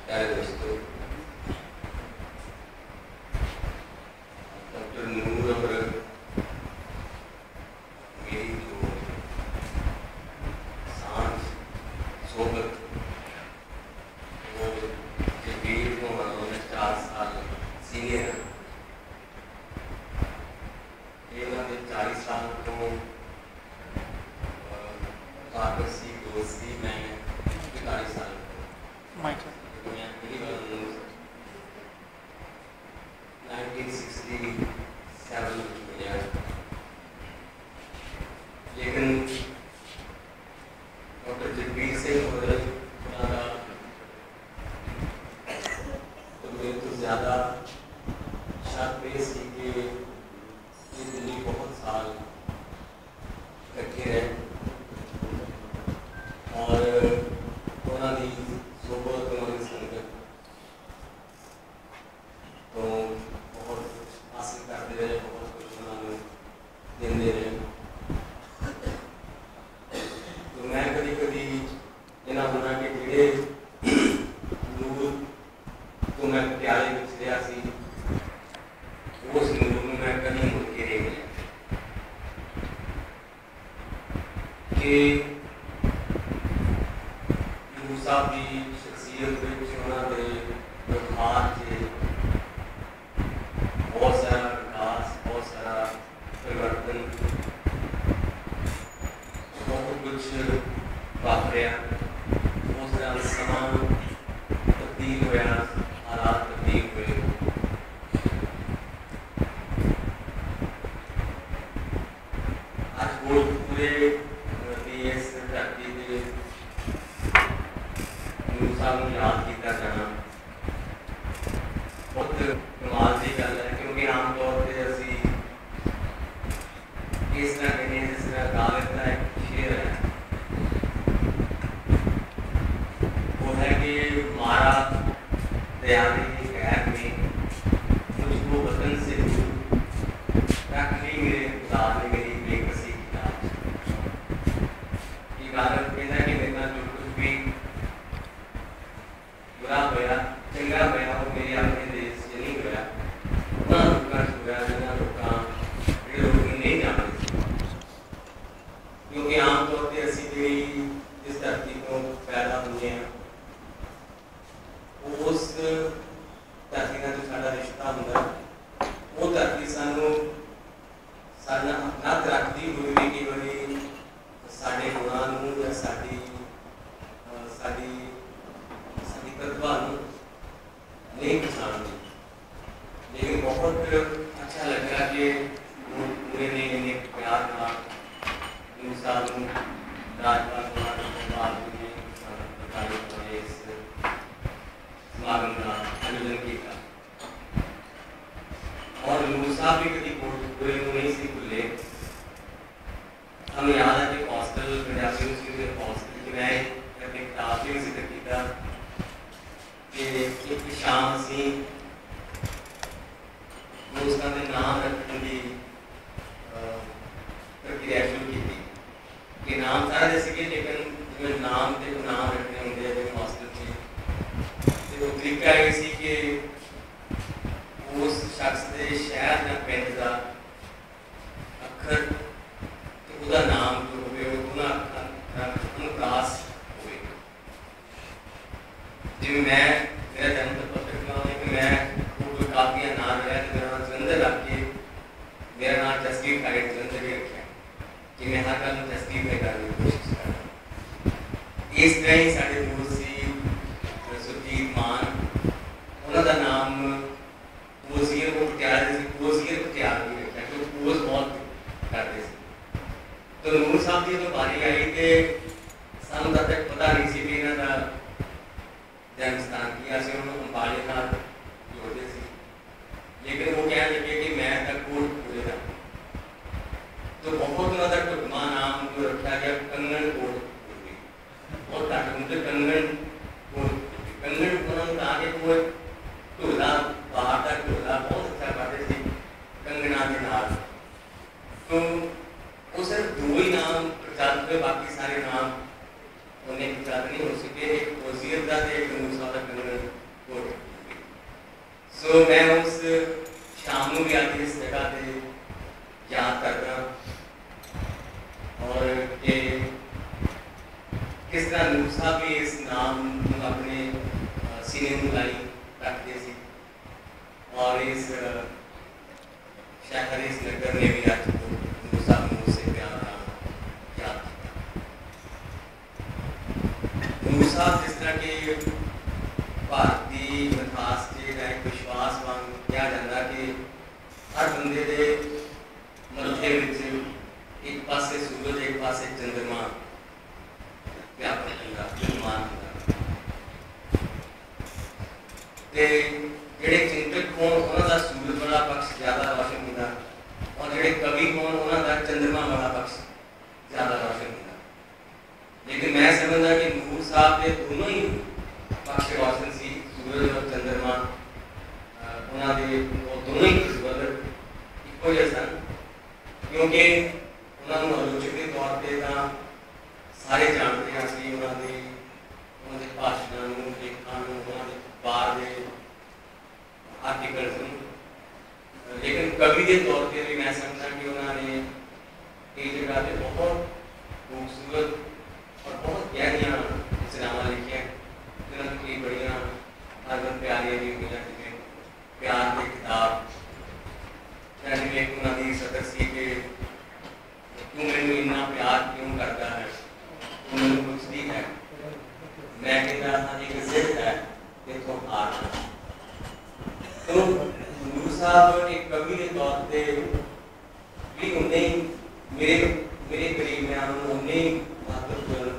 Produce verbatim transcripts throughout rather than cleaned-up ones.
प्यारे दोस्तों, डॉक्टर नूर और मेरी जो सांझ सोबत वो जबीर को उन्होंने चार साल सीनियर ये चालीस साल को आपसी दोस्ती में चालीस साल नाइनटीन सिक्सटी सेवन में, लेकिन डॉक्टर जगबीर से तो मेरे तो ज़्यादा शायद सी कि ये दिल्ली बहुत साल इकट्ठे रहे और उन्होंने सोबत उन्होंने संगत तो बहुत हासिल करते रहे, बहुत कुछ उन्होंने देते रहे। तो मैं कभी कभी इन्होंने होना कि जेड़े नूर तो मैं प्यारे विच रहा सी, उस नूर में मैं कभी मुड़ के नहीं मिला कि साहब की शख्सियत में उन्होंने व्यवहार से बहुत सारा विकास, बहुत सारा परिवर्तन, बहुत कुछ वापरिया, बहुत सारा समा तब्दील होया, हालात तब्दील हुए। आज वो पूरे देश धरती के सानू याद किया जाना बहुत कमाल की गल है, क्योंकि आम तौर पर असी इस तरह कहने जिस तरह गालिब का एक शेर है वो है कि मारा दयानी गैर में मुझको वतन से दूर रख ली मेरे खुदा ने मेरी बेकसी की लाज। ये गालिब कहना है कि मेरे जो कुछ भी बुरा होया चंगा होया वो मेरे अपने देश से नहीं होया, उन्होंने लोगों से होया जिन्होंने लोग ये लोग नहीं जानते, क्योंकि आमतौर पर असी जी इस धरती को पैदा हुए हैं उस धरती का जो साडा रिश्ता होंगे वो धरती सानू साडा नत रखती हुई भी कई बारी साडे गुणां नूं या साडी साडी प्रतिभा नहीं पछाणती, लेकिन बहुत अच्छा लगा कि पूरे ने इन्हें प्यार का साल राजपाल इस समागम का आयोजन किया और नूर साहब भी कभी पूरे नहीं सी भुले। हमें याद है कि हॉस्टल पंजाबी यूनिवर्सिटी हॉस्टल कि मैं अपने किताब भी जिक्र किया कि एक शाम असी दोस्तों के नाम रखने की प्रक्रिया शुरू की थी कि नाम सारे दे सके, लेकिन जिम्मे नाम के नाम रखने होंगे जिम्मे हॉस्टल से तो तरीका ये सी कि उस शख्स के शहर या पिंड का अखर तो उसका नाम जो हो अनुप्रास हो। जिम्मे मैं मेरा जन्म पत्रिका है कि मैं कोई काफिया नाम रहा तो मेरा नाम जलंधर रख के मेरा नाम जसकीर खालिद जलंधर ही रखा कि मैं हर गल जसकीर में करने की कोशिश कर रहा। इस तरह ही साढ़े दोस्त सी सुरजीत मान उन्होंने नाम वजीर को पटियाला वजीर पटियाला भी रखा क्योंकि पोज बहुत करते थे। तो नूर साहब की जो बारी आई तो सानू तब तक पता नहीं सी भी इन्हों का जन्म स्थान की असं उन्होंने अंबाले का जोड़ते थे, लेकिन वो कह लगे कि मैं तक कोट पूरे का तो बहुत उन्होंने ढुकमा नाम जो रखा गया कंगन कोट और घट मुझे कंगन किस तरह नूर साहब भी इस नाम अपने सीने में लाई रखते थे और इस शहर इस नगर ने भी आज नूर साहब नूर से प्यार याद किया। नूर साहब जिस तरह के भारतीय मिठास के एक विश्वास वांग क्या जाता कि हर बंदे दे मथे विच एक पासे सूरज एक पासे चंद्रमा व्यापक होगा विद्यमान होगा ते जेडे चिंतक होण उन्हां दा सूरज वाला पक्ष ज़्यादा रोशन होगा और जेडे कवि होण उन्हां दा चंद्रमा वाला पक्ष ज़्यादा रोशन होगा। लेकिन मैं समझदा कि नूर साहब के दोनों ही पक्ष रोशन सी सूरज और चंद्रमा उन्हां दे दोनों ही सूरज इक्को जिहे सन क्योंकि उन्होंने आलोचक के तौर पर तो सारे जानते हैं असं उन्होंने उन्होंने भाषणों लेखों उन्होंने बाहर के आर्टिकल्स लेकिन कवि के तौर पर भी मैं समझा कि उन्होंने कई जगह पे बहुत खूबसूरत और बहुत गहरिया रचनावां लिखिया जिन्होंने कई बड़िया हरमन प्यारियां भी मिलियां जिवें प्यार की किताब जिवें उन्होंने सदर सी के तू मैनू इन्ना प्यार क्यों करता है तू मैनू पुछदी है मैं कहता हाँ एक जिद है कि तू हार तो नूर साहब एक कवि के तौर पर भी उन्हें मेरे मेरे करीब मैं उन्हें महत्वपूर्ण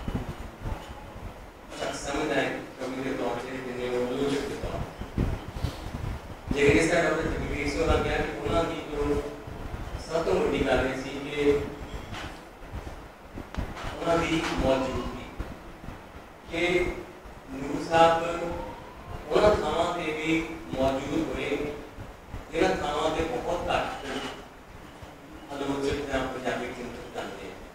शख्स समझदा है कवि के तौर पर जिन्हें वो आलोचक के तौर पर। लेकिन इस तरह डॉक्टर जगबीर सिंह होना गया कि उन्होंने जो सब तो बड़ी गल सी कि उन्होंने मौजूदगी कि नूर साहब उन्होंने थावां पर भी मौजूद हुए जिन्होंने थावां पर बहुत घट आलोचक या पंजाबी चिंतक जानते हैं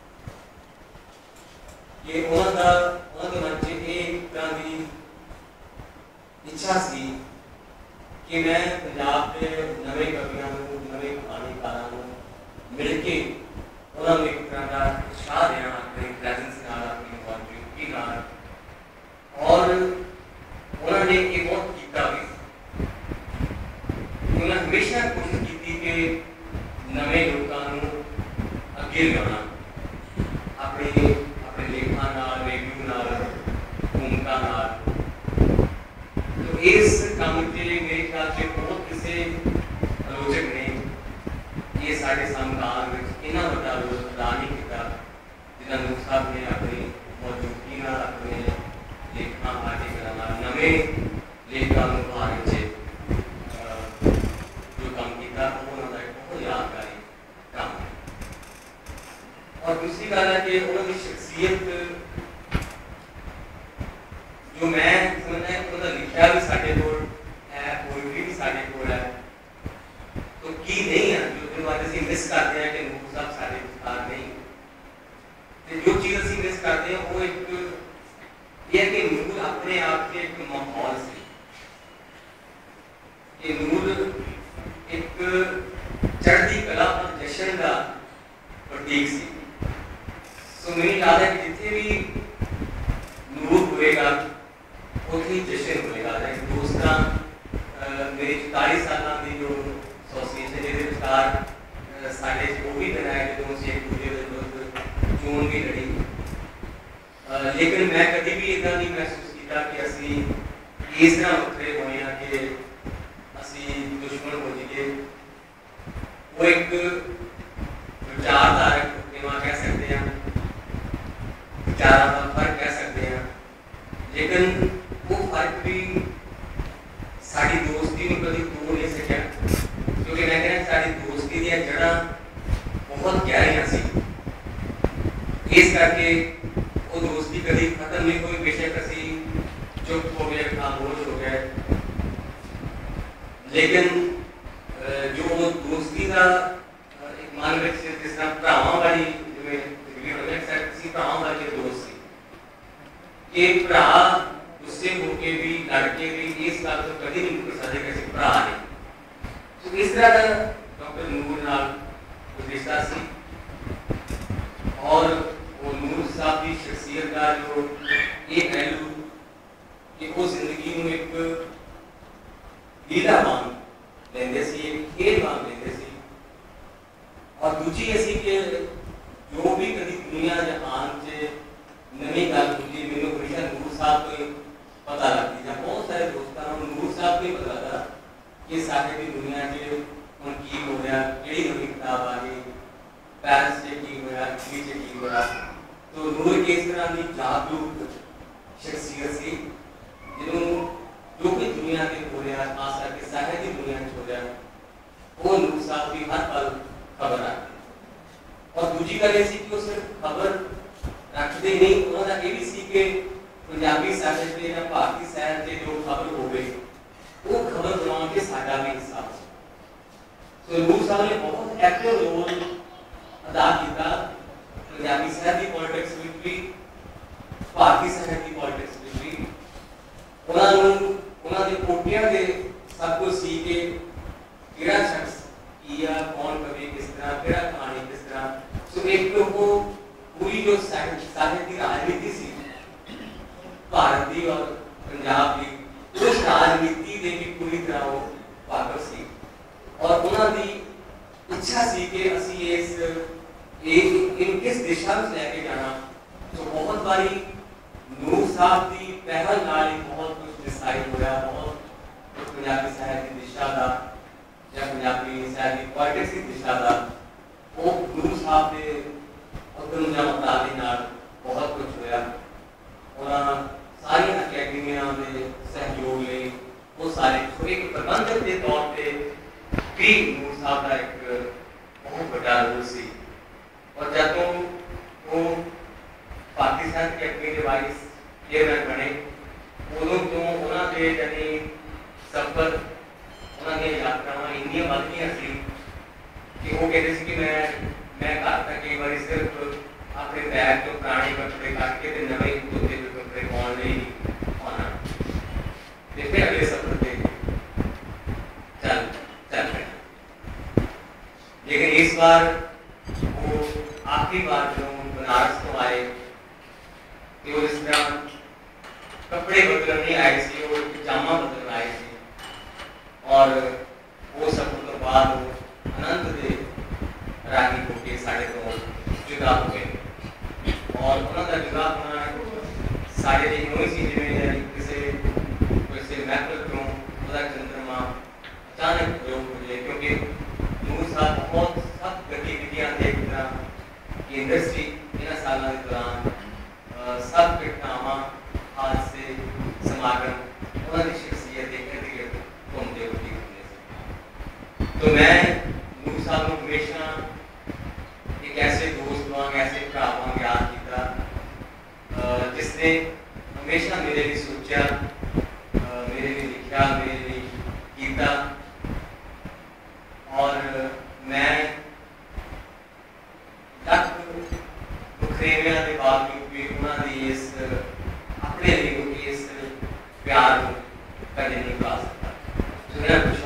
कि उन्होंने उन्होंने मन च एक तरह की इच्छा सी कि मैं पंजाब के नवे कवियों नवे कहानीकारों मिल के उन्होंने एक तरह का उत्साह देना अपनी प्रेजेंस नाल अपनी मौजूदगी नाल और उन्होंने ये बहुत किया भी उन्होंने हमेशा कोशिश की कि नवे लोगों को अगे लाना अपने अपने लेखा नाल रिव्यू नाल भूमिका नाल। तो इस काम के लिए मेरे ख्याल से बहुत किसी आलोचक ने ये सारे समकाल इन्ना बड़ा योगदान नहीं किया जिन्ना नूर साहब ने अपनी मौजूदगी नाल अपने लेखा आर्टिकल नाल नवे लेखा उभारन च जो काम किया वो उन्होंने बहुत यादगारी काम है। और दूसरी गल है कि उन्होंने शख्सियत जो मैं समझना उन्होंने लिखा भी साढ़े को है पोइट्री भी साढ़े को है तो की नहीं है जो जो बात ਅਸੀਂ मिस करते हैं कि नूर साहब सारे विचार नहीं तो जो चीज़ ਅਸੀਂ मिस करते हैं वो एक ये कि नूर अपने आप के एक माहौल से कि नूर एक चढ़ती कला और जश्न का प्रतीक सी। सो मेरी याद है कि जितने भी नूर होएगा उतनी जश्न होएगा। दोस्त मेरी चालीस साल की जो एसोसीएशन जिहदे विचार साडे वो भी बनाया जो असीं एक दूजे दे विरुद्ध चोण भी लड़ी लेकिन मैं कभी भी इतना नहीं महसूस किया कि असीं इस तरह वखरे होए हैं कि असीं दुश्मन हो जाइए। वो एक विचारधारक कह सकते हैं विचारों का फर्क कह सकते हैं लेकिन वो फर्क भी साड़ी दोस्ती में कभी तोड़ नहीं सकिया क्योंकि मैं कहना साड़ी दोस्ती दी जड़ा बहुत गहरियां सी इस करके वो दोस्ती कभी खत्म नहीं हुई। बेशक असी चुप हो गए खामोश हो गए लेकिन जो दोस्ती का एक मान में जिस तरह भरावां वाली जिवें भरावां वाली दोस्त सी कि भरा गुस्से होके भी लड़के भी इस गल तो कभी नहीं कर सकते कि असीं भरा नहीं। तो इस तरह का डॉक्टर नूर नाल रिश्ता सी और वो नूर साहब की शख्सियत का जो ये पहलू कि वो जिंदगी में एक लीला वांग लेंदे सी, एक खेल वांग लेंदे सी। और दूजी ऐसी कि जो भी कभी दुनिया जहान से नवी गल होती मैंने हमेशा नूर साहब को पता लगती है। बहुत सारे दोस्तों को नूर साहब को ही पता था कि साढ़े की दुनिया से हम की हो गया, कई नवी किताब आ गई, पेरिस से की होया, इटली से की होया। तो नूर के इस तरह की जागरूक शख्सियत सी जिन्होंने जो भी दुनिया के हो रहा, खास करके साढ़े की दुनिया में हो रहा, वो नूर साहब की हर पल खबर आती। और दूसरी गल ऐसी कि वो सिर्फ खबर रखते नहीं, उन्होंने ये भी सी के पंजाबी साहित्य से या भारतीय साहित्य से जो खबर हो गई वो खबर बनाने के साडा भी हिस्सा। तो नूर साहब ने बहुत एक्टिव रोल अदा किया पंजाबी साहित्य की पॉलिटिक्स में भी, भारतीय साहित्य की पॉलिटिक्स में भी। उन्होंने उन्होंने कोटियां के सब कुछ सी के किड़ा शख्स किया, कौन कवि किस तरह, किड़ा कहानी किस तरह। सो एक तो वो पूरी जो साहित्य की राजनीति सी भारत की और पंजाब की, उस राजनीति के भी पूरी तरह वो वाकफ सी। और उन्होंने इच्छा सी कि असी इस एक इन किस दिशा में लेके जाना। तो बहुत बारी नूर साहब की पहल नाल बहुत कुछ डिसाइड होया, बहुत कुछ पंजाबी साहित्य की दिशा का या पंजाबी साहित्य की पॉलिटिक्स की दिशा का वो नूर साहब के उद्यम या मुताले नाल बहुत कुछ होया। और सारी अकेडमियां में सहयोग ले वो सारे तो एक प्रबंधक के तौर पे भी नूर साहब का एक बहुत बड़ा रोल सी। और जब तो वो भारतीय साहित्य अकेडमी के वाइस चेयरमैन बने उदों तो उन्होंने यानी सफर उन्होंने यात्रावां इन्नियां वध गईयां सी कि वो कहते सी कि मैं मैं घर तक कई बार सिर्फ अपने बैग तो पुराने कपड़े कट के नवे धोते हुए कपड़े पाने नहीं आना, फिर अगले सफर पे चल चल रहे। लेकिन इस बार वो आखिरी बार जो बनारस तो आए कि वो इस तरह कपड़े बदलने नहीं आए सी, वो जामा बदलने आए सी। और वो सफर तो बाद वो अनंत दे राही होके साढ़े तो जुदा हो गए। और उन्होंने जुदा होना साढ़े दिन हुई सी जिम्मेदारी किसी किसी महफिल को उदा चंद्रमा अचानक प्रयोग हो जाए, क्योंकि नूर साहब बहुत सख्त गतिविधियां देखना कि इंडस्ट्री इन सालों के दौरान सब घटनावां हादसे समागम उन्होंने शख्सियत देखने के घूमते होती होते। तो मैं नूर साहब को हमेशा एक ऐसे दोस्त वांग ऐसे भरा वांग याद किया जिसने हमेशा मेरे लिए सोचा, मेरे लिए लिखा, मेरे लिए किया। और मैं तक मुखरेवियां के बावजूद भी उन्होंने इस अपने लिए इस प्यार को कदे नहीं पा सकता।